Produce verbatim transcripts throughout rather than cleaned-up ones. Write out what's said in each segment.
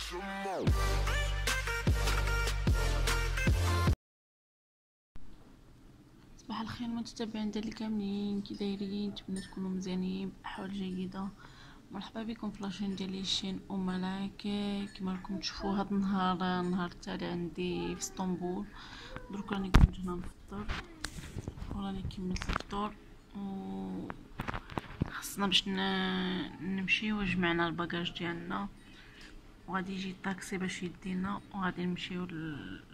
صباح الخير متتابعين ديالي كاملين، كي دايرين؟ نتمنى تكونوا مزيانين باحوال جيده. مرحبا بكم في لاشين ديالي شين ام ملاك. كما راكم تشوفوا هذا النهار النهار التالي عندي في اسطنبول. درك راني كنت هنا نفطر وراني كملت الفطور و خصنا باش نمشيو. جمعنا الباجاج ديالنا وغادي يجي الطاكسي باش يدينا وغادي نمشيو ل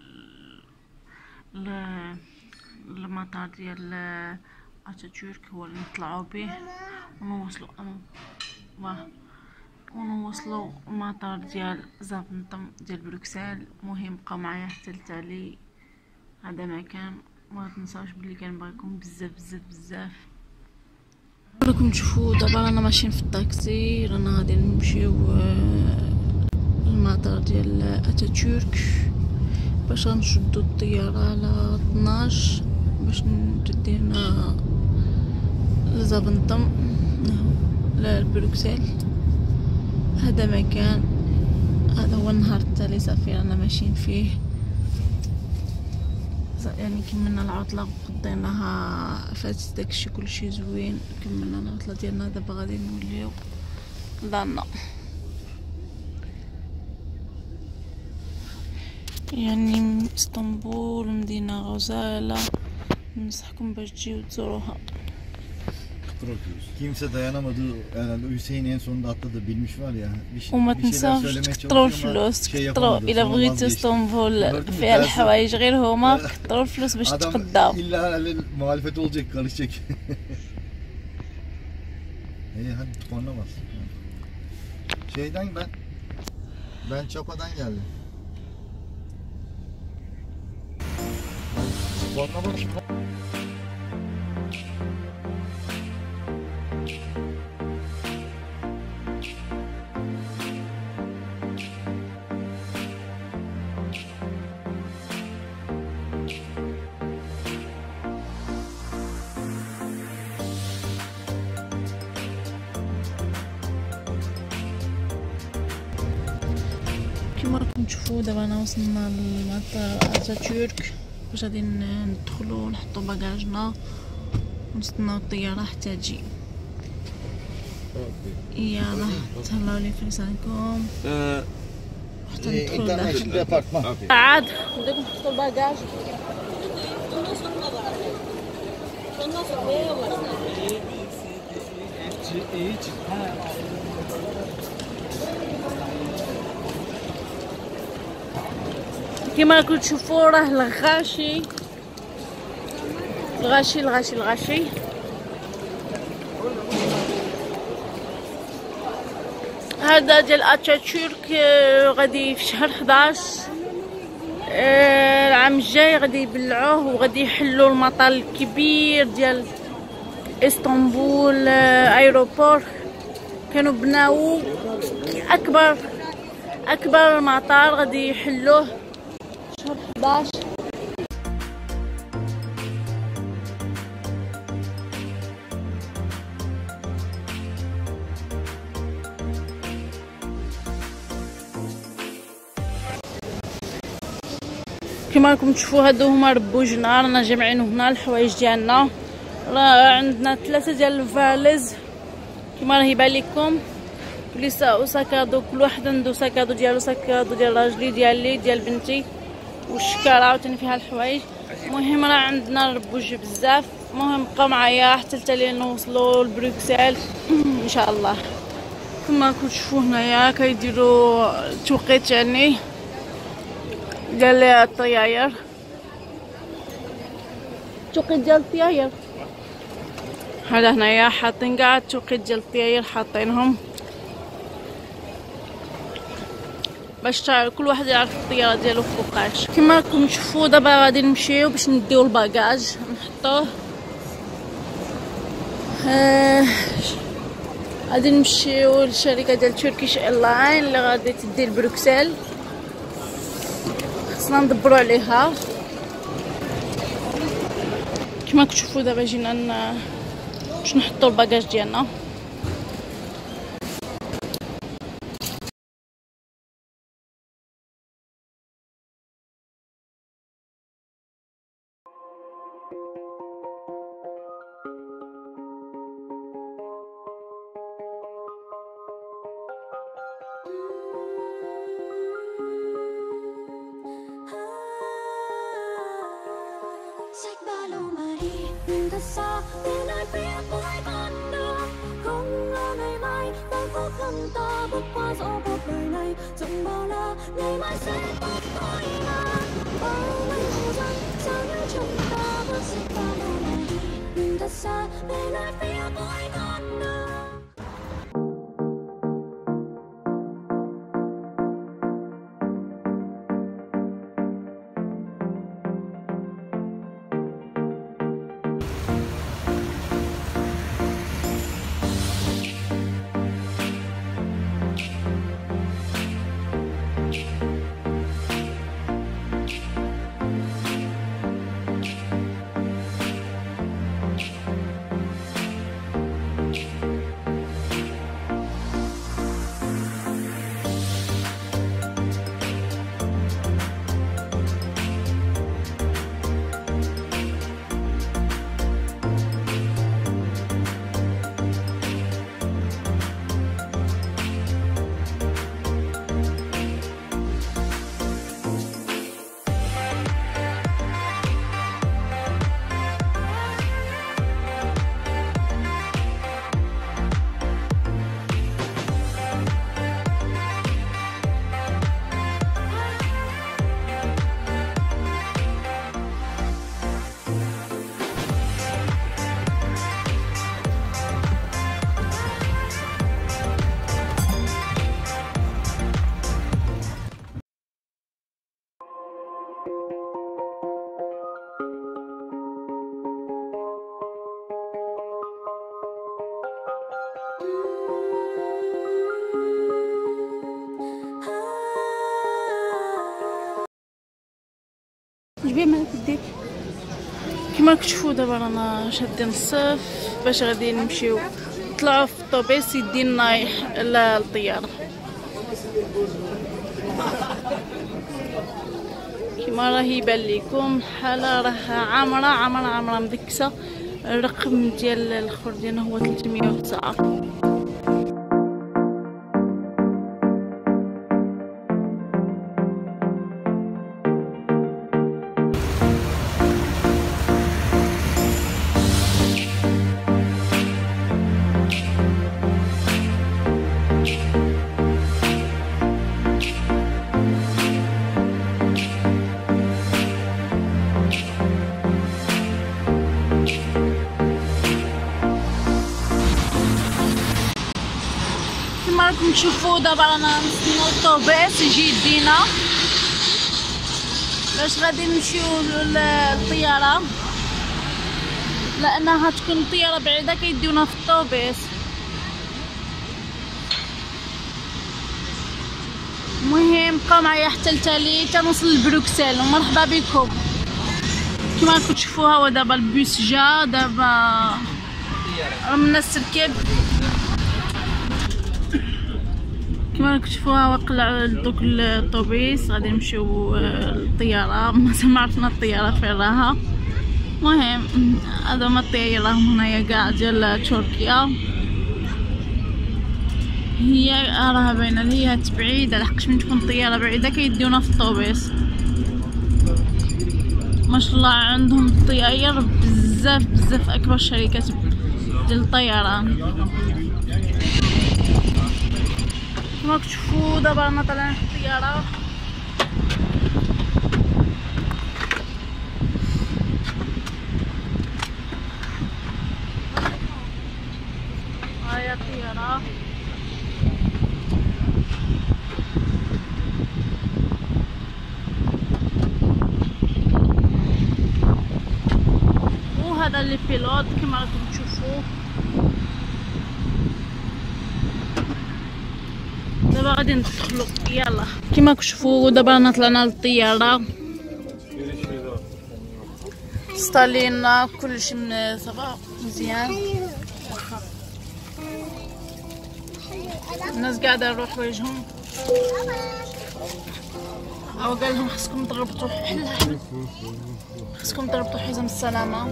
ل المطار ديال اتاتورك هو اللي نطلعوا به ونوصلوا واه ونوصلوا المطار ديال زافنطم ديال بروكسل. مهم بقاو معايا حتى لتالي. هذا مكان ما تنساوش بلي كنبغيكم بزاف بزاف بزاف. راكم تشوفوا دابا رانا ماشيين في الطاكسي، رانا غادي نمشيو المطار ديال اتاتورك باش غنشدو الطياره على اثناش باش تدينا لزافنطم لبروكسل. هذا مكان، هذا هو النهار التالي صافي رانا ماشيين فيه. يعني كملنا العطله قضيناها فاتت داكشي كلشي زوين. كملنا العطله ديالنا دابا غادي نوليو لدارنا. يعني اسطنبول مدينه غزاله، ننصحكم باش تجيو تزوروها. Kimse dayanamadı. Yani Hüseyin en sonunda atladı, bilmiş var ya. وما تنساوش تكثروا الفلوس، كثروا الا بغيتو اسطنبول فيها الحوايج غير هما، كثروا الفلوس باش تقداو. İlla muhalefet olacak, karışacak. İyi hadi korna bas. Şeyden ben ben Çapa'dan geldim. Korna bas. كما راكم تشوفوا دابا انا وصلنا لمطار اتاتورك باش غادي ندخلوا نحطوا باجاجنا ونستناو الطياره حتى تجي. يلا تهلاو لي في لسانكم حتى ندخلوا داخل. عاد بدكم تحطوا الباجاج. كما راكم تشوفوا راه الغاشي الغاشي الغاشي الغاشي هذا ديال اتاتورك. غادي في شهر حداش العام الجاي غادي يبلعوه وغادي يحلوا المطار الكبير ديال اسطنبول ايروبور. كانوا بناو اكبر اكبر مطار غادي يحلوه شهر حداش. كما راكم تشوفوا هادو هما ربوجنا، رانا جامعين هنا الحوايج ديالنا. راه عندنا ثلاثه ديال الفاليز كما راه يبان لكم، بليسا ساكادو، كل واحد عنده ساكادو ديالو، ساكادو ديال راجلي ديالي ديال بنتي والشكاره عاوتاني فيها الحوايج. المهم راه عندنا ربوج بزاف. المهم بقاو معايا حتى لتالي نوصلوا لبروكسل ان شاء الله. كما راكم تشوفوا هنايا كيديروا التوقيت يعني ديال الطياير، التوقيت ديال الطياير. هذا هنايا حاطين كاع التوقيت ديال الطياير حاطينهم باش كل واحد يعرف الطياره ديالو فوقاش. كما راكم تشوفوا دابا غادي نمشيو باش نديو الباجاج نحطوه. آه غادي نمشيو للشركه ديال تركيش ايرلاين اللي غادي تدي لبروكسل. خصنا ندبروا عليها. كما كتشوفوا دابا جينا باش نحطوا الباجاج ديالنا. thật xa bên nơi phía cuối con đường. Không ngờ ngày mai đang khó khăn ta bước qua dẫu cuộc đời này rộng bao la, ngày mai sẽ tốt thôi mà. Bao mây mù răng sao như chúng ta bước xích qua màu này, nhìn thật xa bên nơi phía cuối con đường. جبيه مالك يديك. كيما راكم تشوفوا دابا رانا شادين الصف باش غادي نمشيو نطلعوا في الطوبيس يدينا للطياره. كيما راه يبان لكم الحاله راه عامره عامره عامره مدكسه. الرقم ديال الخروج ديالنا هو ثلاثمية وتسعة. كما راكم تشوفوا دابا رانا نستناو الطوبيس يجي يدينا باش غادي نمشيو للطياره، لانها تكون الطياره بعيده كيديونا في الطوبيس. المهم بقاو معايا حتى لتالي تنوصل لبروكسل ومرحبا بكم. كما راكم تشوفوا هو دابا البيس جا، دابا راهم الناس تركب. كما راكم تشوفوا هو قلعوا دوك الطوبيس غادي نمشيو للطياره. مازال ما عرفنا الطياره فين راها. المهم هذا هما الطياره هنايا كاع ديال تركيا. هي راها باينه لي هاد بعيده، لحقاش من تكون الطياره بعيده كيديونا في الطوبيس. ما شاء الله عندهم الطيار بزاف بزاف، اكبر شركات ديال الطيران. كما راكم تشوفوا دابا رانا طالعين في الطياره. هاهي الطياره. وهذا اللي بيلوت كما راكم تشوفوا. دابا غادي ندخلو. يلا كما راكم تشوفوا دابا رانا طلعنا للطياره، ستالينا كلشي من صافا مزيان. واخا الناس قاعده نروح وجههم. او قال لهم خصكم تربطوا حل خصكم تربطوا حزام السلامه.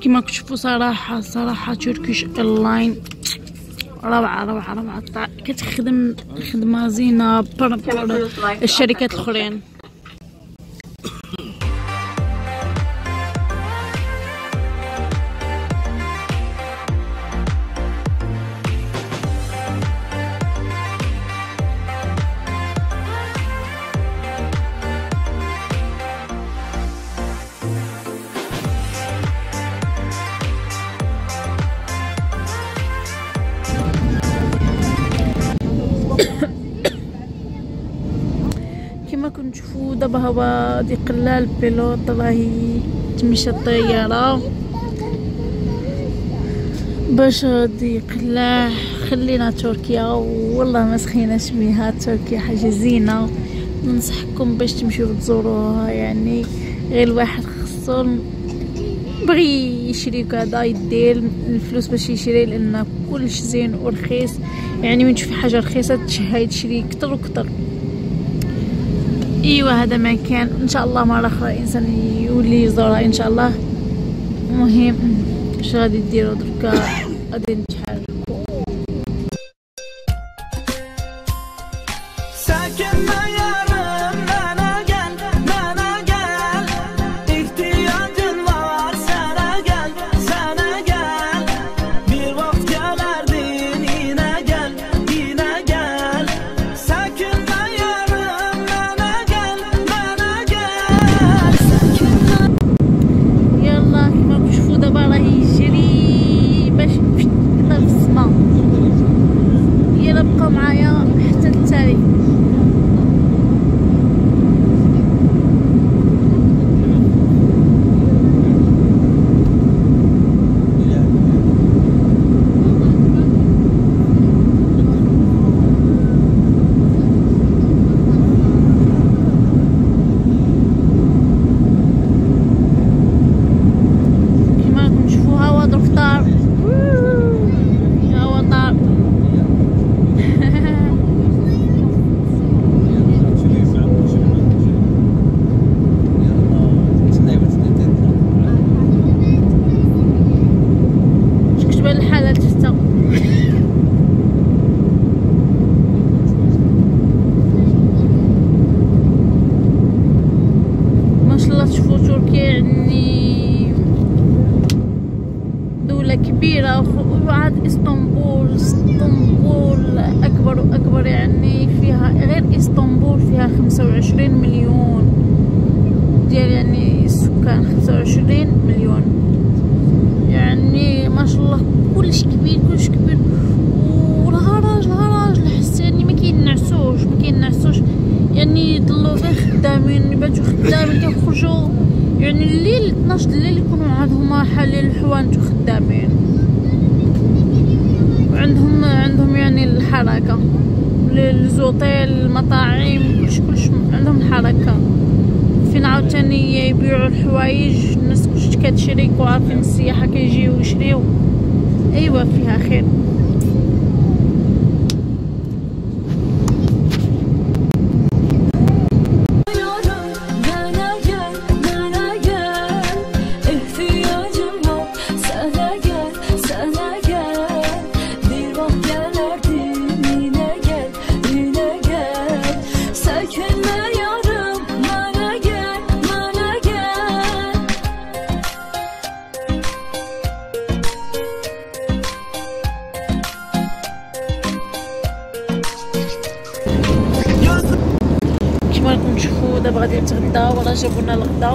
كيما كتشوفوا صراحه صراحه تركيش ايرلاين روعه روعه روعه، كتخدم خدمه زينه برابور الشركات الاخرين. كما كنشوفوا دابا هو غادي يقلع البيلوط راهي تمشى الطياره باش غادي يقلع. خلينا تركيا والله ما سخيناش بها، تركيا حاجه زينه ننصحكم باش تمشيو تزوروها. يعني غير الواحد خصو بغي يشري كذا يدير الفلوس باش يشري، لان كلش زين ورخيص. يعني من تشوفي حاجه رخيصه تشهي تشري كتر وكتر. ايوا هذا ما كان، ان شاء الله مره اخرى الانسان يولي يزورها ان شاء الله. المهم اش غادي ديروا دركا؟ غادي نتحركوا. كبيرة. وعاد اسطنبول اسطنبول أكبر وأكبر، يعني فيها غير اسطنبول فيها خمسة وعشرين مليون ديال يعني السكان، خمسة وعشرين مليون. يعني ما شاء الله كلش كبير كلش كبير. والهراج الهراج لحس يعني ما كينعسوش ما كينعسوش يعني يضلوا غير خدامين، يباتوا خدامين كيخرجوا يعني الليل اثناش الليل يكونوا عندهم راحة للحوانت وخدامين، وعندهم عندهم يعني الحركة للزوطيل المطاعم كلش كلش عندهم الحركة. فين عاوتاني يبيعوا الحوايج الناس كلش كتشري وعارفين السياحة كيجيو يشريو. ايوا فيها خير. كما راكم تشوفوا دابا غادي نتغداو، وراه جابونا الغدا.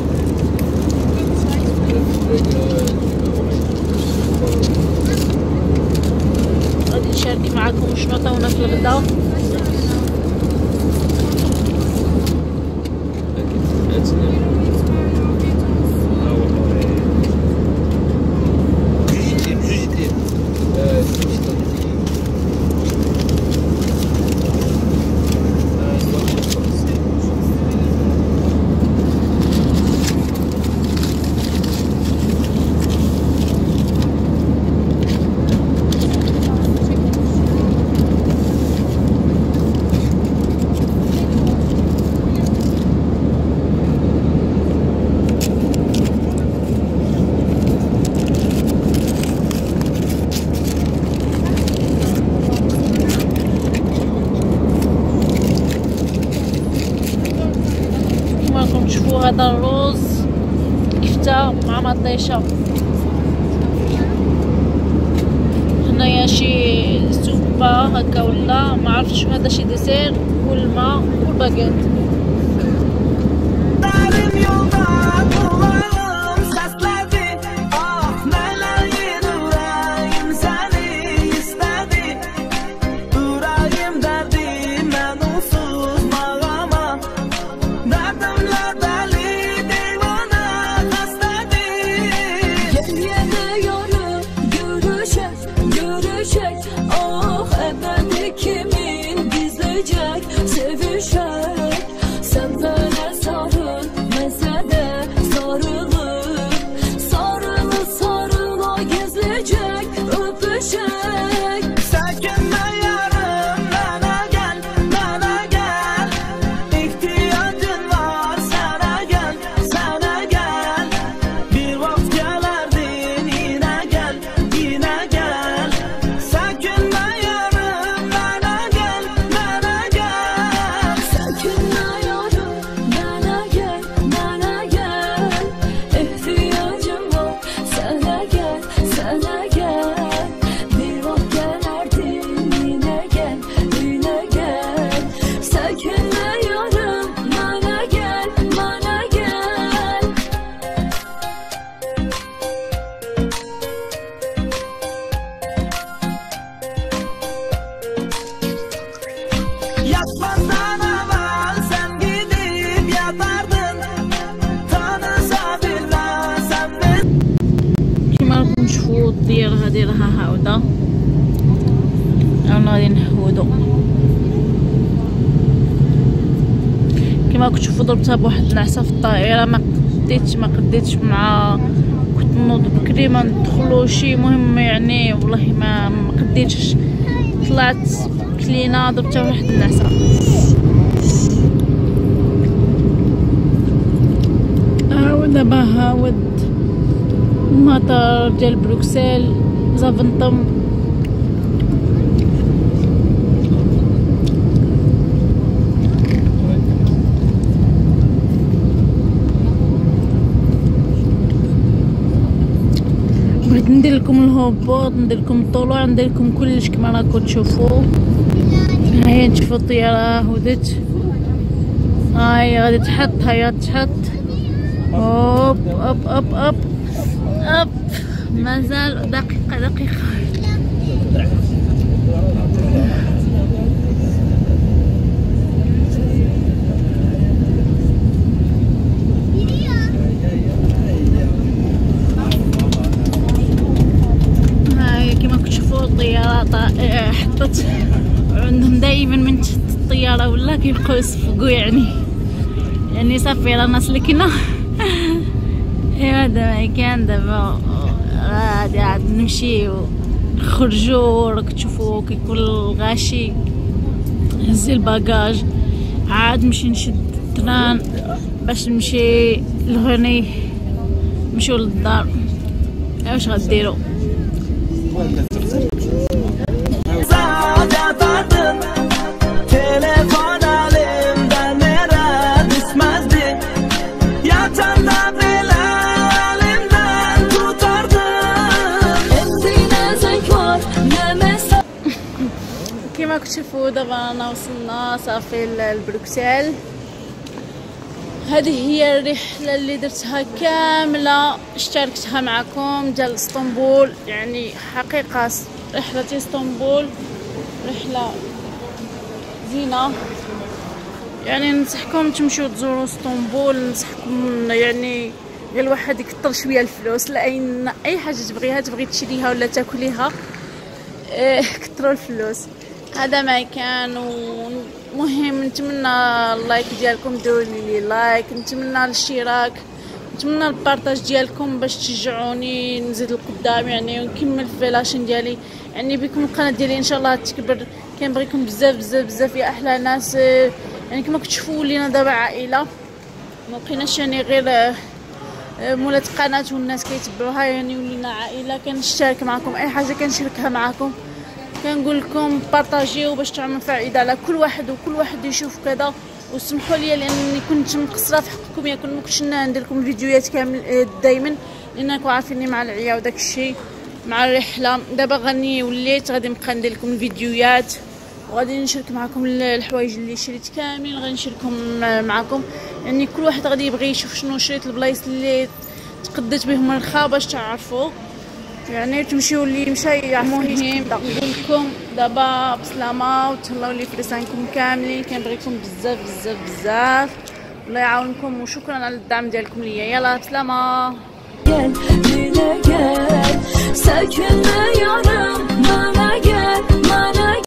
غادي نشارك معكم شنو عطاونا في الغدا. هذا الرز كفتة مع مطيشة. هنايا شي سوبة هكا ولا ما عرفتش، هذا شي ديسير والماء والباكيت. نشوفو الدير هادي راها هاوده، رانا غادي نحودو كيما راكم تشوفوا. ضربتها بواحد النعسه في الطائره، ما قديتش ما قديتش مع كنت نوض بكري ما ندخلو شي مهم يعني، والله ما ما قديتش. طلعت كلينا ضربتها بواحد النعسه. هاود دابا هاود المطار ديال بروكسل زافنطم. بغيت ندير لكم الهبوط، ندير لكم الطلوع، ندير لكم كلش كما راكم تشوفوا. هاهي تشوفوا الطياره هودت، هاي غادي تحط، هاي تحط اوب اوب اوب اوب اوب. مازال دقيقة دقيقة. هاي كما كتشوفوا الطيارة حطت عندهم دائما من تحت الطيارة ولا كيبقاو يصفقوا يعني يعني صافي رانا سلكنا. ايوا دابا كان دابا غادي عاد نمشيو نخرجو. راك تشوفوا كيكون الغاشي هزي الباكاج عاد نمشي نشد التران باش نمشي لهوني نمشيو للدار. واش غديروا؟ كما كتشوفوا دابا رانا وصلنا صافي لبروكسل. هذه هي الرحله اللي درتها كامله، اشتركتها معكم ديال اسطنبول. يعني حقيقه رحله اسطنبول رحله زينه، يعني ننصحكم تمشيو تزوروا اسطنبول. ننصحكم يعني غير الواحد يكثر شويه الفلوس، لان اي حاجه تبغيها تبغي تشريها ولا تاكليها اه كثروا الفلوس. هذا ما كان. ومهم نتمنى اللايك ديالكم، ديروا لي لايك، نتمنى الاشتراك، نتمنى البارطاج ديالكم باش تشجعوني نزيد لقدام يعني ونكمل في لاشين ديالي. يعني بكم القناه ديالي ان شاء الله تكبر. كنبغيكم بزاف بزاف بزاف يا احلى ناس. يعني كما كتشوفوا ولينا دابا عائله، ما بقيناش يعني غير مولات قناه والناس كيتبعوها، يعني ولينا عائله. كنشترك معكم اي حاجه كنشاركها معكم، كنقول لكم بارطاجيو باش تعملوا فائده على كل واحد وكل واحد يشوف كذا وسمحوا لي لانني كنت مقصره في حقكم، يا كنت مكنتش ندير لكم الفيديوهات كامل دائما لانكم عارفيني مع العيا وداك الشيء مع الرحله. دابا غني وليت غادي نبقى ندير لكم الفيديوهات وغادي نشارك معكم الحوايج اللي شريت كاملين، غنشاركهم معكم. يعني كل واحد غادي يبغي يشوف شنو شريت، البلايص اللي تقدت بهم الرخا باش تعرفوا يعني تمشيو اللي مشى. المهم نقول لكم دابا بسلامه وتهلاو لي في لسانكم كاملين، كنبغيكم بزاف بزاف بزاف، الله يعاونكم وشكرا على الدعم ديالكم ليا. يلا بسلامه.